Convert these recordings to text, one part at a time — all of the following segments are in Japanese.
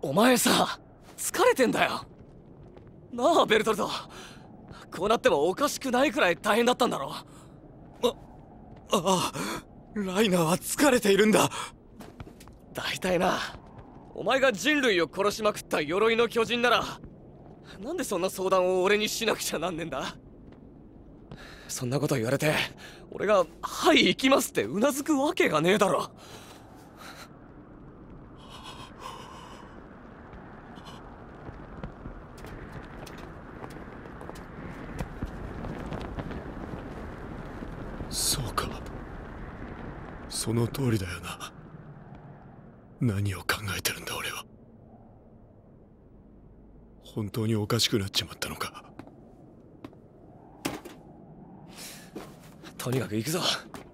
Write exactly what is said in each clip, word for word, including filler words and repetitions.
お前さ、疲れてんだよなあベルトルト。こうなってもおかしくないくらい大変だったんだろ。あああ、ライナーは疲れているんだ。 大体な、お前が人類を殺しまくった鎧の巨人ならなんでそんな相談を俺にしなくちゃなんねんだ。そんなこと言われて俺が「はい行きます」ってうなずくわけがねえだろ。 そうか、その通りだよな。何を考えてるんだ俺は。本当におかしくなっちまったのか。 とにかく行くぞ。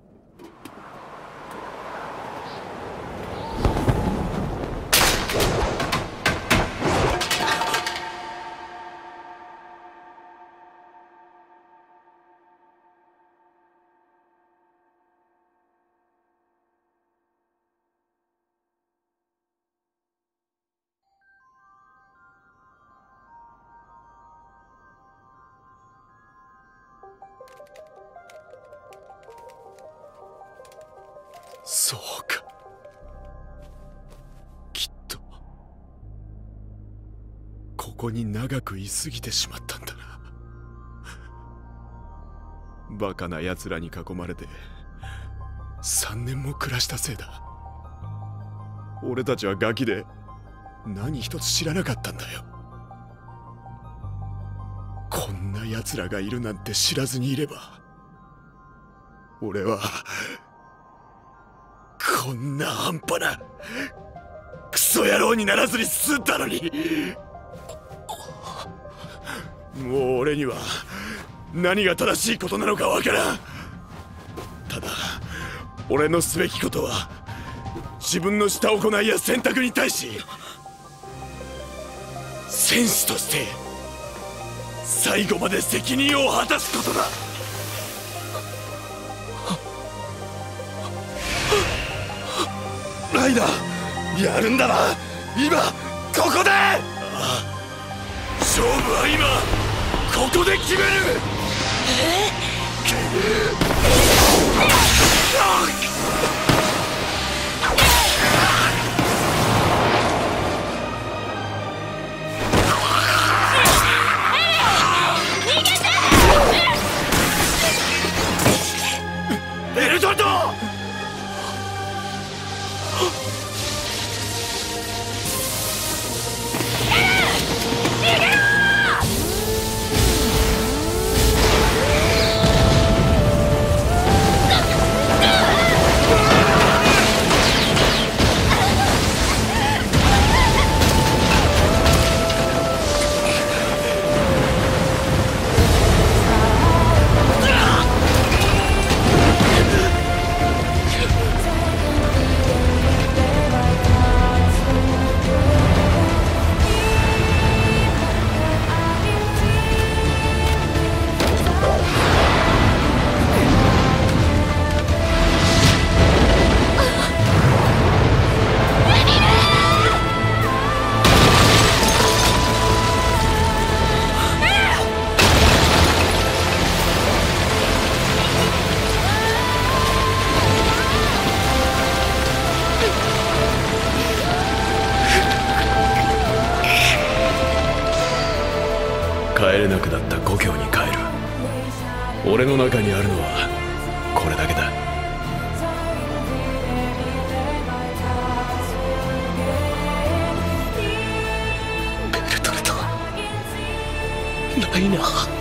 そうか、きっとここに長く居すぎてしまったんだな。バカな奴らに囲まれてさんねんも暮らしたせいだ。俺たちはガキで何一つ知らなかったんだよ。こんな奴らがいるなんて知らずにいれば俺はこんな半端なクソ野郎にならずに済んだのに。もう俺には何が正しいことなのかわからん。ただ俺のすべきことは自分のした行いや選択に対し戦士として最後まで責任を果たすことだ。ライナー、やるんだな今ここで。ああ、勝負は今ここで決める。えっベルトルト！帰れなくなった故郷に帰る。俺の中にあるのはこれだけだ。 ベルトルト、ライナー。